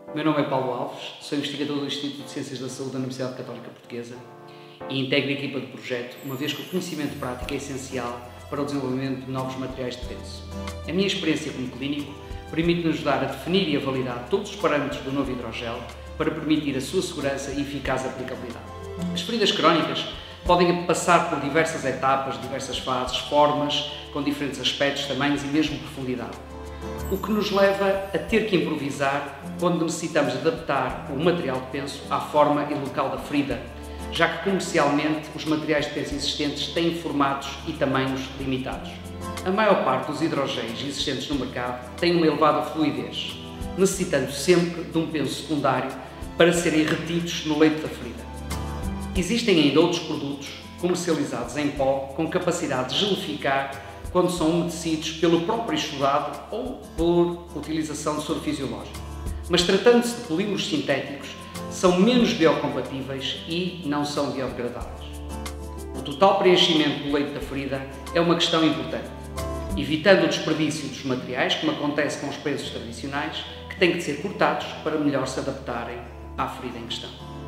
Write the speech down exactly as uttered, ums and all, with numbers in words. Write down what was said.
O meu nome é Paulo Alves, sou investigador do Instituto de Ciências da Saúde da Universidade Católica Portuguesa e integro a equipa do projeto, uma vez que o conhecimento prático é essencial para o desenvolvimento de novos materiais de penso. A minha experiência como clínico permite-me ajudar a definir e a validar todos os parâmetros do novo hidrogel para permitir a sua segurança e eficaz aplicabilidade. As feridas crónicas podem passar por diversas etapas, diversas fases, formas, com diferentes aspectos, tamanhos e mesmo profundidade. O que nos leva a ter que improvisar quando necessitamos adaptar o material de penso à forma e local da ferida, já que comercialmente os materiais de penso existentes têm formatos e tamanhos limitados. A maior parte dos hidrogéis existentes no mercado têm uma elevada fluidez, necessitando sempre de um penso secundário para serem retidos no leito da ferida. Existem ainda outros produtos comercializados em pó com capacidade de gelificar quando são umedecidos pelo próprio estudado ou por utilização de soro fisiológico. Mas tratando-se de polímeros sintéticos, são menos biocompatíveis e não são biodegradáveis. O total preenchimento do leito da ferida é uma questão importante, evitando o desperdício dos materiais, como acontece com os pensos tradicionais, que têm que ser cortados para melhor se adaptarem à ferida em questão.